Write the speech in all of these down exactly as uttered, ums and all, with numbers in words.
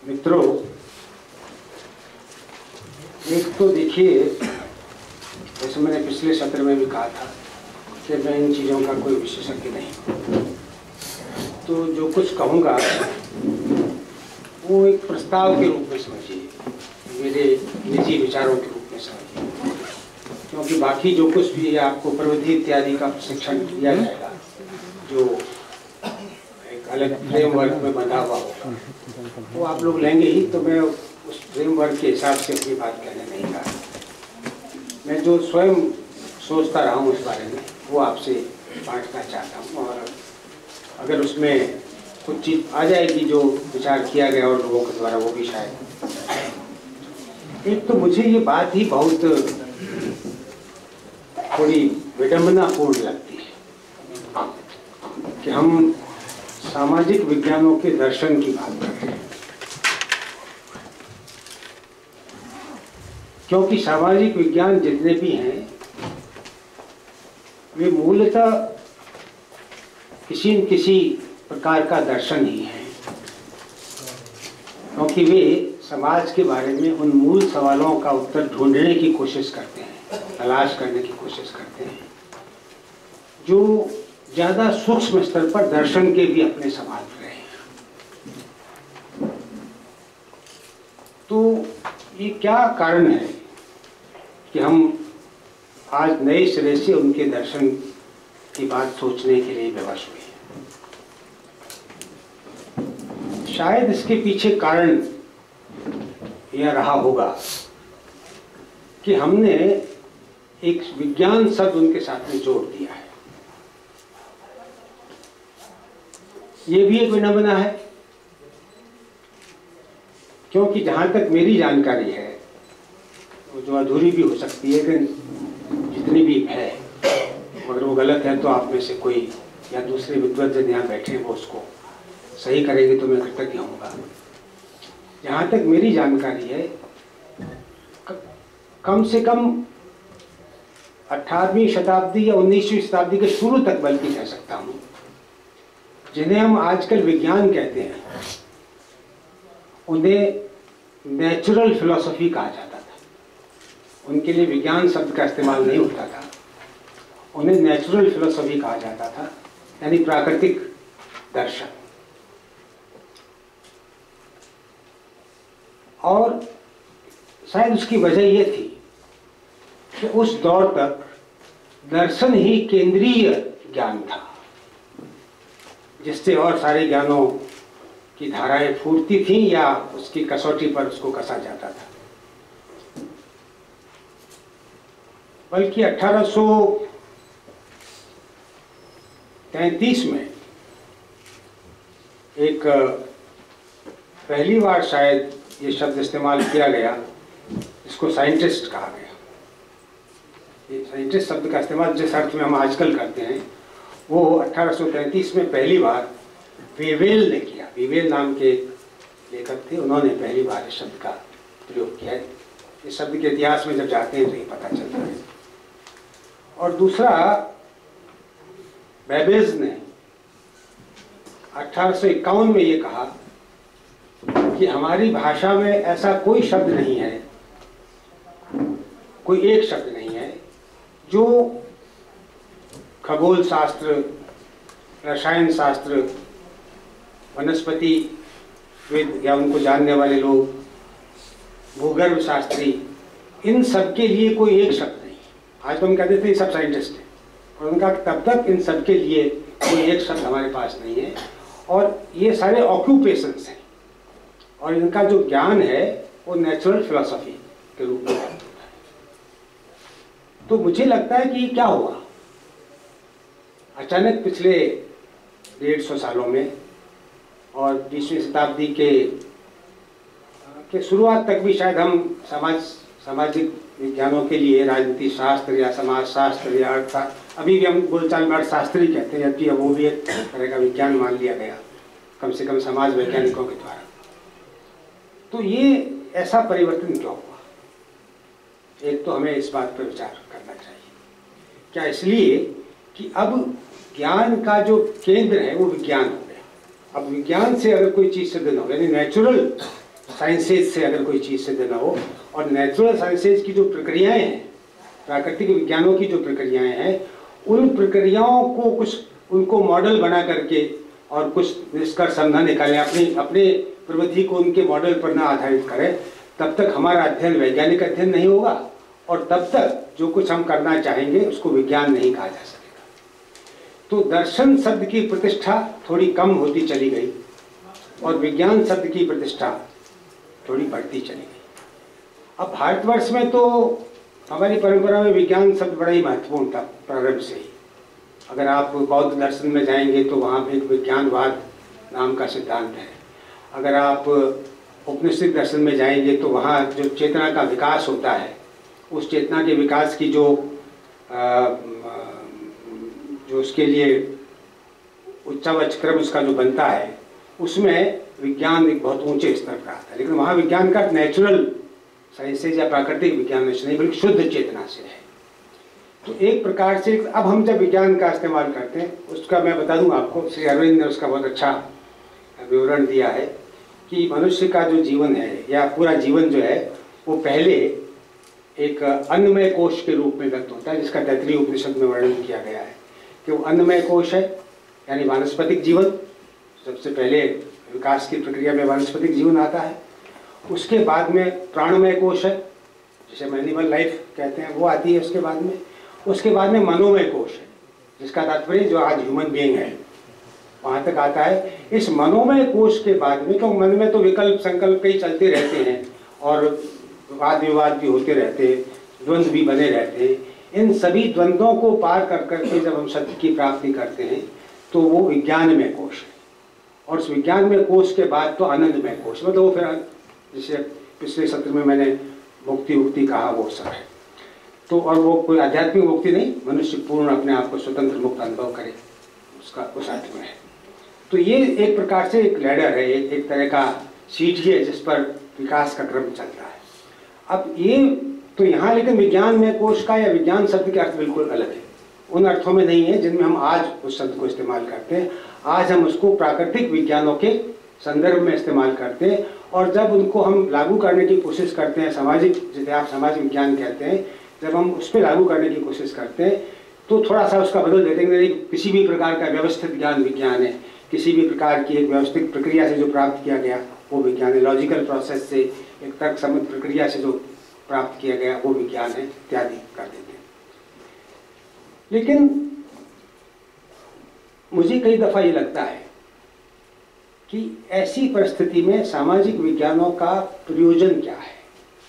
मित्रों, एक तो देखिए, जैसे मैंने पिछले सत्र में भी कहा था कि मैं इन चीज़ों का कोई विशेषज्ञ नहीं, तो जो कुछ कहूँगा वो एक प्रस्ताव के रूप में समझिए, मेरे निजी विचारों के रूप में समझिए, क्योंकि बाकी जो कुछ भी आपको प्रविधि इत्यादि का प्रशिक्षण दिया जाएगा जो एक अलग फ्रेमवर्क में बंधा हुआ होगा वो आप लोग लेंगे ही, तो मैं उस फ्रेमवर्क के हिसाब से अपनी बात कहने नहीं जा रहा। मैं जो स्वयं सोचता रहा हूँ उस बारे में वो आपसे बांटना चाहता हूँ, और अगर उसमें कुछ चीज़ आ जाएगी जो विचार किया गया और लोगों के द्वारा, वो भी शायद। एक तो मुझे ये बात ही बहुत थोड़ी विडंबनापूर्ण लगती है कि हम सामाजिक विज्ञानों के दर्शन की बात करते हैं, क्योंकि सामाजिक विज्ञान जितने भी हैं वे मूलतः किसी न किसी प्रकार का दर्शन ही है, क्योंकि वे समाज के बारे में उन मूल सवालों का उत्तर ढूंढने की कोशिश करते हैं, तलाश करने की कोशिश करते हैं, जो ज़्यादा सूक्ष्म स्तर पर दर्शन के भी अपने सवाल रहे हैं। तो ये क्या कारण है कि हम आज नए सिरे से उनके दर्शन की बात सोचने के लिए विवश हुए हैं? शायद इसके पीछे कारण यह रहा होगा कि हमने एक विज्ञान शब्द उनके साथ में जोड़ दिया है। ये भी एक विडंबना है, क्योंकि जहाँ तक मेरी जानकारी है, जो अधूरी भी हो सकती है, लेकिन जितनी भी है, मगर वो गलत है तो आप में से कोई या दूसरे विद्वज्जन यहाँ बैठे हैं वो उसको सही करेंगे तो मैं कृतज्ञ होऊंगा। जहाँ तक मेरी जानकारी है, कम से कम अठारहवीं शताब्दी या उन्नीसवीं शताब्दी के शुरू तक बल्कि कह सकता हूँ, जिन्हें हम आजकल विज्ञान कहते हैं, उन्हें नेचुरल फिलॉसफी कहा जाता था। उनके लिए विज्ञान शब्द का इस्तेमाल नहीं होता था, उन्हें नेचुरल फिलॉसफी कहा जाता था, यानी प्राकृतिक दर्शन। और शायद उसकी वजह ये थी कि उस दौर तक दर्शन ही केंद्रीय ज्ञान था, जिससे और सारे ज्ञानों की धाराएं फूटती थीं या उसकी कसौटी पर उसको कसा जाता था। बल्कि अठारह सौ तैंतीस में एक पहली बार शायद ये शब्द इस्तेमाल किया गया, इसको साइंटिस्ट कहा गया। ये साइंटिस्ट शब्द का इस्तेमाल जिस अर्थ में हम आजकल करते हैं, वो अठारह सौ तैंतीस में पहली बार वेवेल ने किया। वेवेल नाम के लेखक थे, उन्होंने पहली बार इस शब्द का प्रयोग किया है। इस शब्द के इतिहास में जब जाते हैं तो ये पता चलता है। और दूसरा, बेबेज ने अठारह सौ इक्यावन में ये कहा कि हमारी भाषा में ऐसा कोई शब्द नहीं है, कोई एक शब्द नहीं है जो खगोल शास्त्र, रसायन शास्त्र, वनस्पति विद या उनको जानने वाले लोग, भूगर्भ शास्त्री, इन सब के लिए कोई एक शब्द नहीं। आज तो हम कहते थे ये सब साइंटिस्ट हैं, और उनका तब तक इन सब के लिए कोई एक शब्द हमारे पास नहीं है। और ये सारे ऑक्यूपेशंस हैं, और इनका जो ज्ञान है वो नेचुरल फिलॉसफी के रूप में है। तो मुझे लगता है कि क्या हुआ, अचानक पिछले डेढ़ सौ सालों में और बीसवीं शताब्दी के के शुरुआत तक भी शायद हम समाज सामाजिक विज्ञानों के लिए राजनीति शास्त्र या समाज शास्त्र या अर्थशास्त्र, अभी भी हम बोलचाल में अर्थशास्त्र ही कहते हैं, जबकि वो भी एक तरह का विज्ञान मान लिया गया, कम से कम समाज वैज्ञानिकों के द्वारा। तो ये ऐसा परिवर्तन क्यों हुआ? एक तो हमें इस बात पर विचार करना चाहिए। क्या इसलिए कि अब ज्ञान का जो केंद्र है वो विज्ञान हो गया। अब विज्ञान से अगर कोई चीज़ सिद्ध न हो, यानी नेचुरल साइंसेज से अगर कोई चीज़ सिद्ध ना हो, और नेचुरल साइंसेज की जो प्रक्रियाएं हैं, प्राकृतिक विज्ञानों की जो प्रक्रियाएं हैं, उन प्रक्रियाओं को कुछ उनको मॉडल बना करके और कुछ निष्कर्ष समझा निकालें, अपनी अपने प्रवृत्ति को उनके मॉडल पर ना आधारित करें, तब तक हमारा अध्ययन वैज्ञानिक अध्ययन नहीं होगा, और तब तक जो कुछ हम करना चाहेंगे उसको विज्ञान नहीं कहा जा सकेगा। तो दर्शन शब्द की प्रतिष्ठा थोड़ी कम होती चली गई और विज्ञान शब्द की प्रतिष्ठा थोड़ी बढ़ती चली गई। अब भारतवर्ष में तो हमारी परंपरा में विज्ञान शब्द बड़ा ही महत्वपूर्ण था प्रारंभ से ही। अगर आप बौद्ध दर्शन में जाएंगे तो वहाँ पे एक विज्ञानवाद नाम का सिद्धांत है। अगर आप उपनिषद दर्शन में जाएंगे तो वहाँ जो चेतना का विकास होता है, उस चेतना के विकास की जो आ, जो उसके लिए उच्चावच क्रम उसका जो बनता है, उसमें विज्ञान एक बहुत ऊंचे स्तर पर आता है। लेकिन वहाँ विज्ञान का नेचुरल साइंसेज या प्राकृतिक विज्ञान से नहीं, बल्कि शुद्ध चेतना से है। तो एक प्रकार से अब हम जब विज्ञान का इस्तेमाल करते हैं, उसका मैं बता दूं आपको, श्री अरविंद ने उसका बहुत अच्छा विवरण दिया है कि मनुष्य का जो जीवन है या पूरा जीवन जो है वो पहले एक अन्नमय कोश के रूप में व्यक्त होता है, जिसका तैत्तिरीय उपनिषद में वर्णन किया गया है कि वो अन्नमय कोश है, यानी वानस्पतिक जीवन। सबसे पहले विकास की प्रक्रिया में वानस्पतिक जीवन आता है। उसके बाद में प्राणमय कोश है, जिसे हम एनिमल लाइफ कहते हैं, वो आती है उसके बाद में। उसके बाद में मनोमय कोश है, जिसका तात्पर्य जो आज ह्यूमन बीइंग है वहाँ तक आता है। इस मनोमय कोश के बाद में, क्योंकि मन में तो विकल्प संकल्प कई चलते रहते हैं और वाद विवाद भी होते रहते हैं, द्वंद्व भी बने रहते हैं, इन सभी द्वंद्वों को पार कर करके जब हम सत्य की प्राप्ति करते हैं तो वो विज्ञानमय कोश है। और उस विज्ञानमय कोश के बाद तो आनंदमय कोश, मतलब वो फिर जैसे पिछले सत्र में मैंने मुक्ति मुक्ति कहा, वो सब है। तो और वो कोई आध्यात्मिक मुक्ति नहीं, मनुष्य पूर्ण अपने आप को स्वतंत्र मुक्त अनुभव करे, उसका उस अर्थ में है। तो ये एक प्रकार से एक लैडर है, एक, एक तरह का सीढ़ी है जिस पर विकास का क्रम चलता है। अब ये तो यहाँ लेकिन विज्ञान में कोश का या विज्ञान शब्द के अर्थ बिल्कुल अलग है, उन अर्थों में नहीं है जिनमें हम आज उस शब्द को इस्तेमाल करते हैं। आज हम उसको प्राकृतिक विज्ञानों के संदर्भ में इस्तेमाल करते हैं, और जब उनको हम लागू करने की कोशिश करते हैं, सामाजिक, जिसे आप समाज विज्ञान कहते हैं, जब हम उस पर लागू करने की कोशिश करते हैं तो थोड़ा सा उसका बदल देते हैं। किसी भी प्रकार का व्यवस्थित ज्ञान विज्ञान है, किसी भी प्रकार की एक व्यवस्थित प्रक्रिया से जो प्राप्त किया गया वो विज्ञान है, लॉजिकल प्रोसेस से, एक तर्क सम्मत प्रक्रिया से जो प्राप्त किया गया वो विज्ञान है, इत्यादि कर देते हैं। लेकिन मुझे कई दफ़ा ये लगता है कि ऐसी परिस्थिति में सामाजिक विज्ञानों का प्रयोजन क्या है।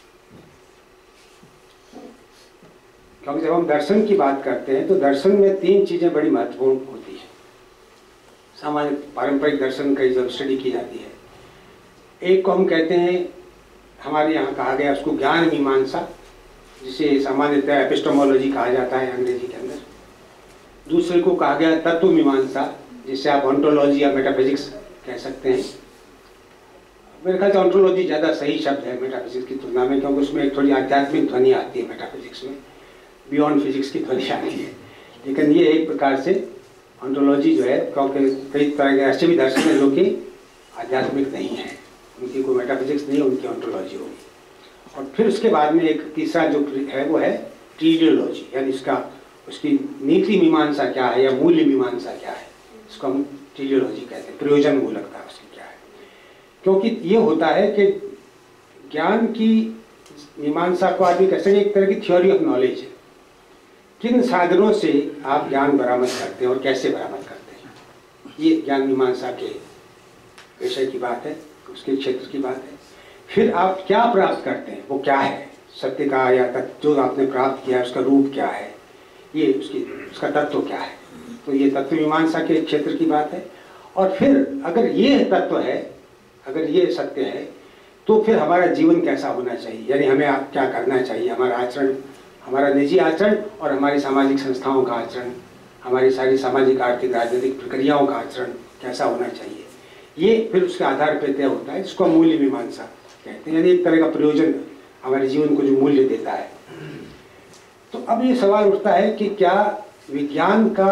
क्योंकि जब हम दर्शन की बात करते हैं तो दर्शन में तीन चीज़ें बड़ी महत्वपूर्ण होती है। सामान्य पारंपरिक दर्शन की जब स्टडी की जाती है, एक को हम कहते हैं, हमारे यहाँ कहा गया उसको ज्ञान मीमांसा, जिसे सामान्यतः एपिस्टेमोलॉजी कहा जाता है अंग्रेजी के अंदर। दूसरे को कहा गया तत्व मीमांसा, जिसे आप ऑन्टोलॉजी या मेटाफिजिक्स कह सकते हैं। मेरे ख्याल से ऑन्टोलॉजी ज़्यादा सही शब्द है मेटाफिजिक्स की तुलना में, क्योंकि उसमें एक थोड़ी आध्यात्मिक ध्वनि आती है मेटाफिजिक्स में, बियॉन्ड फिजिक्स की ध्वनि आती है। लेकिन ये एक प्रकार से ऑन्टोलॉजी जो है, क्योंकि कई तरह के ऐसे भी दर्शन हैं जो कि आध्यात्मिक नहीं है, उनकी कोई मेटाफिजिक्स नहीं, उनकी ऑन्टोलॉजी होगी। और फिर उसके बाद में एक तीसरा जो है वो है टीलियोलॉजी, यानी इसका उसकी नीति मीमांसा क्या है या मूल्य मीमांसा क्या है, इसको हम टीलियोलॉजी कहते हैं, प्रयोजन मूलकता उसकी क्या है। क्योंकि ये होता है कि ज्ञान की मीमांसा को आदमी कह सकते एक तरह की थ्योरी ऑफ नॉलेज है, किन साधनों से आप ज्ञान बरामद करते हैं और कैसे बरामद करते हैं, ये ज्ञान मीमांसा के विषय की बात है, उसके क्षेत्र की बात है। फिर आप क्या प्राप्त करते हैं, वो क्या है, सत्य का या तत्व जो आपने प्राप्त किया है उसका रूप क्या है, ये उसकी उसका तत्व क्या है, तो ये तत्व मीमांसा के क्षेत्र की बात है। और फिर अगर ये तत्व है, अगर ये सत्य है, तो फिर हमारा जीवन कैसा होना चाहिए, यानी हमें आप क्या करना चाहिए, हमारा आचरण, हमारा निजी आचरण और हमारी सामाजिक संस्थाओं का आचरण, हमारी सारी सामाजिक आर्थिक राजनीतिक प्रक्रियाओं का आचरण कैसा होना चाहिए, ये फिर उसके आधार पर तय होता है, जिसको मूल्य मीमांसा कहते हैं, यानी एक तरह का प्रयोजन हमारे जीवन को जो मूल्य देता है। तो अब ये सवाल उठता है कि क्या विज्ञान का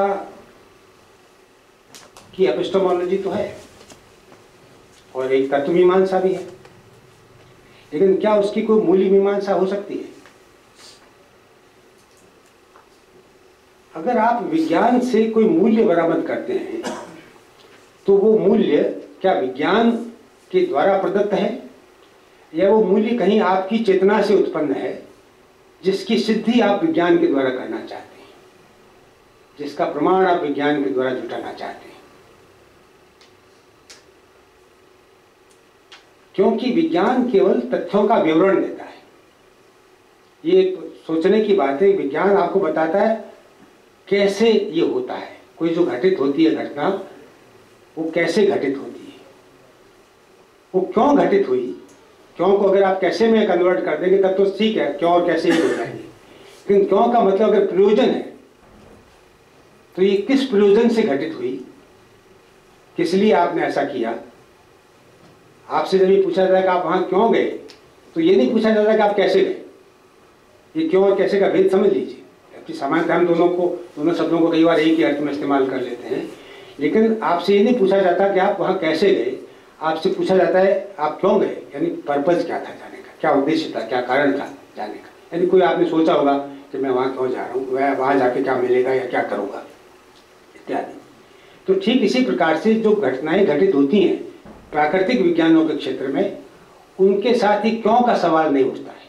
की एपिस्टेमोलॉजी तो है और एक तत्व मीमांसा भी है, लेकिन क्या उसकी कोई मूल्य मीमांसा हो सकती है? अगर आप विज्ञान से कोई मूल्य बरामद करते हैं तो वो मूल्य क्या विज्ञान के द्वारा प्रदत्त है, या वो मूल्य कहीं आपकी चेतना से उत्पन्न है जिसकी सिद्धि आप विज्ञान के द्वारा करना चाहते हैं, जिसका प्रमाण आप विज्ञान के द्वारा जुटाना चाहते हैं? क्योंकि विज्ञान केवल तथ्यों का विवरण देता है। ये एक सोचने की बात है। विज्ञान आपको बताता है कैसे ये होता है, कोई जो घटित होती है घटना वो कैसे घटित होती है, वो क्यों घटित हुई। क्यों को अगर आप कैसे में कन्वर्ट कर देंगे तब तो ठीक है, क्यों और कैसे ही हो जाएंगे। लेकिन क्यों का मतलब अगर प्रयोजन है तो ये किस प्रयोजन से घटित हुई, किस लिए आपने ऐसा किया। आपसे जब ये पूछा जाता है कि आप वहां क्यों गए तो ये नहीं पूछा जाता कि आप कैसे गए। ये क्यों और कैसे का भेद समझ लीजिए। सामान्यतः हम दोनों को दोनों शब्दों को कई बार एक ही अर्थ में इस्तेमाल कर लेते हैं, लेकिन आपसे ये नहीं पूछा जाता कि आप वहाँ कैसे गए। आपसे पूछा जाता है आप क्यों गए, यानी पर्पज क्या था जाने का, क्या उद्देश्य था, क्या कारण था जाने का। यदि कोई आपने सोचा होगा कि मैं वहाँ क्यों जा रहा हूँ, वह वहाँ जाके क्या मिलेगा या क्या करूँगा इत्यादि। तो ठीक इसी प्रकार से जो घटनाएं घटित होती हैं प्राकृतिक विज्ञानों के क्षेत्र में, उनके साथ ही क्यों का सवाल नहीं उठता है।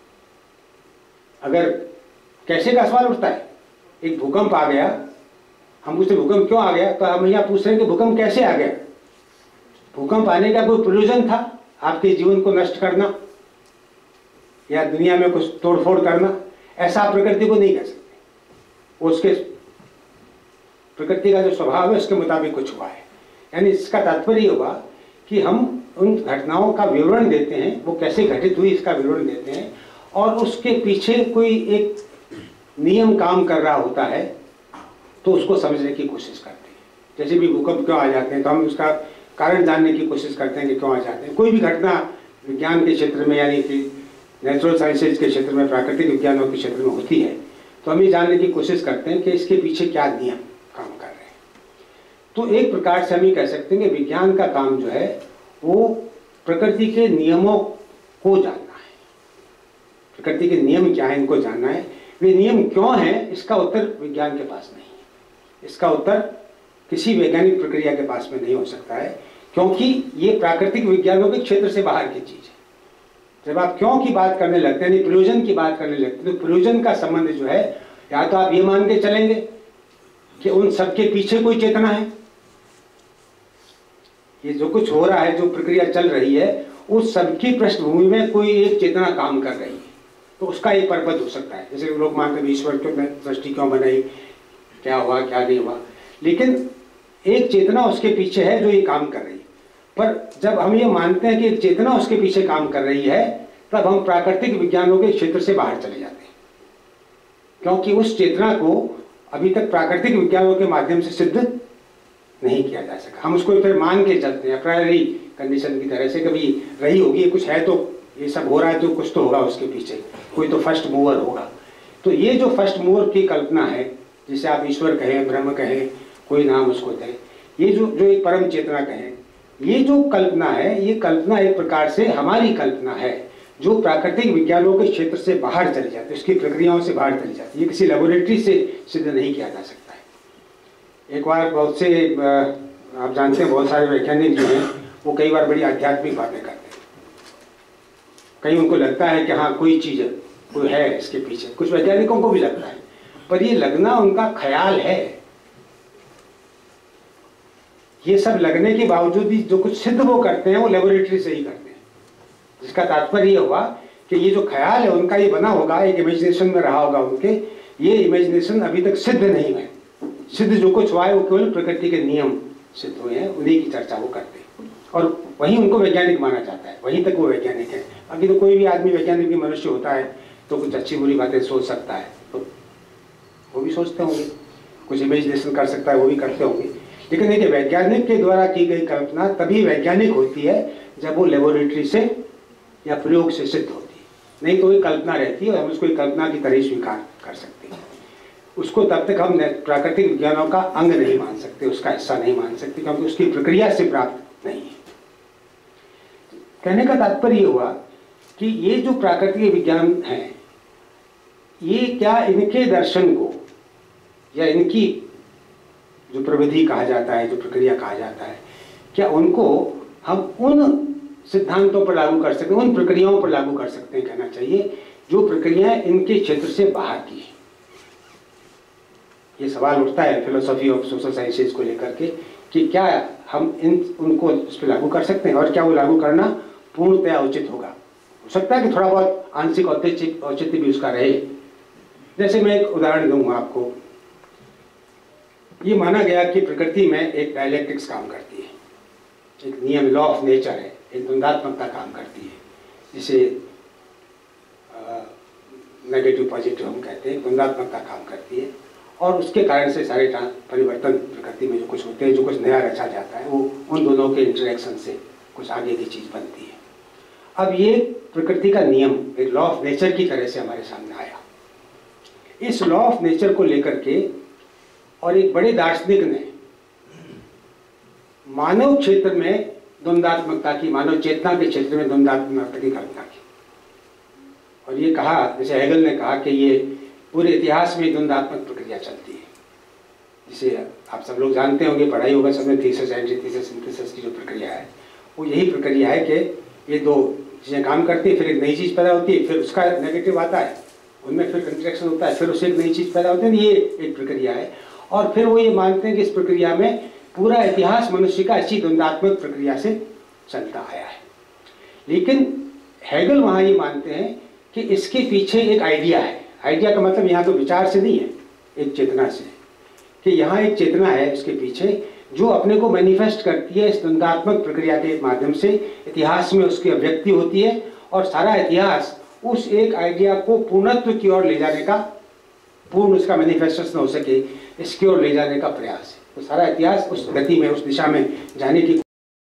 अगर कैसे का सवाल उठता है, एक भूकंप आ गया, हम पूछते भूकंप क्यों आ गया, तो हम यहाँ पूछ रहे हैं कि भूकंप कैसे आ गया। भूकंप आने का कोई प्रयोजन था आपके जीवन को नष्ट करना या दुनिया में कुछ तोड़फोड़ करना, ऐसा आप प्रकृति को नहीं कह सकते। उसके प्रकृति का जो स्वभाव है उसके मुताबिक कुछ हुआ है। यानी इसका तात्पर्य हुआ कि हम उन घटनाओं का विवरण देते हैं, वो कैसे घटित हुई इसका विवरण देते हैं, और उसके पीछे कोई एक नियम काम कर रहा होता है तो उसको समझने की कोशिश करते हैं। जैसे भी भूकंप क्यों आ जाते हैं तो हम उसका कारण जानने की कोशिश करते हैं कि क्यों आ जाते हैं। कोई भी घटना विज्ञान के क्षेत्र में यानी कि नेचुरल साइंसेज के क्षेत्र में, प्राकृतिक विज्ञानों के क्षेत्र में होती है तो हम ये जानने की कोशिश करते हैं कि इसके पीछे क्या नियम काम कर रहे हैं। तो एक प्रकार से हम ये कह सकते हैं कि विज्ञान का काम जो है वो प्रकृति के नियमों को जानना है। प्रकृति के नियम क्या है इनको जानना है। वे नियम क्यों हैं इसका उत्तर विज्ञान के पास नहीं है। इसका उत्तर किसी वैज्ञानिक प्रक्रिया के पास में नहीं हो सकता है, क्योंकि ये प्राकृतिक विज्ञानों के क्षेत्र से बाहर की चीज है। जब आप क्यों की बात करने लगते हैं, प्रयोजन की बात करने लगते हैं, तो प्रयोजन का संबंध जो है, या तो आप ये मान के चलेंगे कि उन सबके पीछे कोई चेतना है, ये जो कुछ हो रहा है, जो प्रक्रिया चल रही है, उस सबकी पृष्ठभूमि में कोई एक चेतना काम कर रही है, तो उसका एक पर्पज हो सकता है। जैसे लोग मानते हैं ईश्वर क्यों सृष्टि क्यों बनाई, क्या हुआ क्या नहीं हुआ, लेकिन एक चेतना उसके पीछे है जो ये काम कर रही है। पर जब हम ये मानते हैं कि एक चेतना उसके पीछे काम कर रही है, तब हम प्राकृतिक विज्ञानों के क्षेत्र से बाहर चले जाते हैं, क्योंकि उस चेतना को अभी तक प्राकृतिक विज्ञानों के माध्यम से सिद्ध नहीं किया जा सका। हम उसको फिर मान के चलते हैं प्रायरी कंडीशन की तरह से, कभी रही होगी, कुछ है तो ये सब हो रहा है तो कुछ तो होगा उसके पीछे, कोई तो फर्स्ट मूवर होगा। तो ये जो फर्स्ट मूवर की कल्पना है, जिसे आप ईश्वर कहें, ब्रह्म कहें, कोई नाम उसको दें, ये जो जो एक परम चेतना कहें, ये जो कल्पना है, ये कल्पना एक प्रकार से हमारी कल्पना है जो प्राकृतिक विज्ञानों के क्षेत्र से बाहर चली जाती है, उसकी प्रक्रियाओं से बाहर चली जाती है। ये किसी लेबोरेटरी से सिद्ध नहीं किया जा सकता है। एक बार बहुत से आप जानते हैं बहुत सारे वैज्ञानिक जो हैं वो कई बार बड़ी आध्यात्मिक बातें करते हैं। कहीं उनको लगता है कि हाँ कोई चीज़ कोई है इसके पीछे, कुछ वैज्ञानिकों को भी लगता है, पर ये लगना उनका ख्याल है। ये सब लगने के बावजूद भी जो कुछ सिद्ध वो करते हैं वो लेबोरेटरी से ही करते हैं, जिसका तात्पर्य हुआ कि ये जो ख्याल है उनका, ये बना होगा, एक इमेजिनेशन में रहा होगा उनके, ये इमेजिनेशन अभी तक सिद्ध नहीं है। सिद्ध जो कुछ हुआ है वो केवल प्रकृति के नियम सिद्ध हुए हैं, उन्हीं की चर्चा वो करते हैं, और वहीं उनको वैज्ञानिक माना जाता है, वहीं तक वो वैज्ञानिक है। बाकी तो कोई भी आदमी वैज्ञानिक भी मनुष्य होता है तो कुछ अच्छी बुरी बातें सोच सकता है, तो वो भी सोचते होंगे, कुछ इमेजिनेशन कर सकता है वो भी करते होंगे। लेकिन देखिए, वैज्ञानिक के द्वारा की गई कल्पना तभी वैज्ञानिक होती है जब वो लेबोरेटरी से या प्रयोग से सिद्ध होती है, नहीं तो वो कल्पना रहती है और हम उसको एक कल्पना की तरह स्वीकार कर सकते हैं। उसको तब तक हम प्राकृतिक विज्ञानों का अंग नहीं मान सकते, उसका हिस्सा नहीं मान सकते, क्योंकि उसकी प्रक्रिया से प्राप्त नहीं है। कहने का तात्पर्य हुआ कि ये जो प्राकृतिक विज्ञान है, ये क्या इनके दर्शन को या इनकी जो प्रविधि कहा जाता है, जो प्रक्रिया कहा जाता है, क्या उनको हम उन सिद्धांतों पर लागू कर सकते हैं, उन प्रक्रियाओं पर लागू कर सकते हैं, कहना चाहिए, जो प्रक्रियाएं इनके क्षेत्र से बाहर की है। ये सवाल उठता है फिलोसॉफी ऑफ सोशल साइंसेज को लेकर के कि क्या हम इन उनको इस पर लागू कर सकते हैं और क्या वो लागू करना पूर्णतया उचित होगा। हो सकता है कि थोड़ा बहुत आंशिक औचित्य औचित्य भी उसका रहे। जैसे मैं एक उदाहरण दूंगा आपको। ये माना गया कि प्रकृति में एक डायलेक्ट्रिक्स काम करती है, एक नियम, लॉ ऑफ नेचर है, एक द्वंदात्मकता काम करती है, जिसे नेगेटिव पॉजिटिव हम कहते हैं, द्वंदात्मकता काम करती है। और उसके कारण से सारे परिवर्तन प्रकृति में जो कुछ होते हैं, जो कुछ नया रचा जाता है, वो उन दोनों के इंटरेक्शन से कुछ आगे की चीज़ बनती है। अब ये प्रकृति का नियम एक लॉ ऑफ नेचर की तरह से हमारे सामने आया। इस लॉ ऑफ नेचर को लेकर के और एक बड़े दार्शनिक ने मानव क्षेत्र में द्वंदात्मकता की, मानव चेतना के क्षेत्र में द्वंदात्मकता की कल्पना की और ये कहा, जैसे हेगल ने कहा कि ये पूरे इतिहास में द्वंदात्मक प्रक्रिया चलती है, जिसे आप सब लोग जानते होंगे, पढ़ाई होगा सब में, थीसिस, एंटीथीसिस, सिंथेसिस की जो प्रक्रिया है, वो यही प्रक्रिया है कि ये दो चीज़ें काम करती है, फिर एक नई चीज़ पैदा होती है, फिर उसका नेगेटिव आता है, उनमें फिर इंटरेक्शन होता है, फिर उससे एक नई चीज़ पैदा होती है। ये एक प्रक्रिया है और फिर वो ये मानते हैं कि इस प्रक्रिया में पूरा इतिहास मनुष्य का इसी द्वंदात्मक प्रक्रिया से चलता आया है। लेकिन हेगल वहाँ ये मानते हैं कि इसके पीछे एक आइडिया है। आइडिया का मतलब यहाँ तो विचार से नहीं है, एक चेतना से, कि यहाँ एक चेतना है इसके पीछे जो अपने को मैनिफेस्ट करती है इस द्वंदात्मक प्रक्रिया के माध्यम से। इतिहास में उसकी अभिव्यक्ति होती है और सारा इतिहास उस एक आइडिया को पूर्णत्व की ओर ले जाने का, पूर्ण उसका मैनिफेस्टेशन हो सके, इसकी ओर ले जाने का प्रयास है। तो सारा इतिहास उस गति में, उस दिशा में जाने की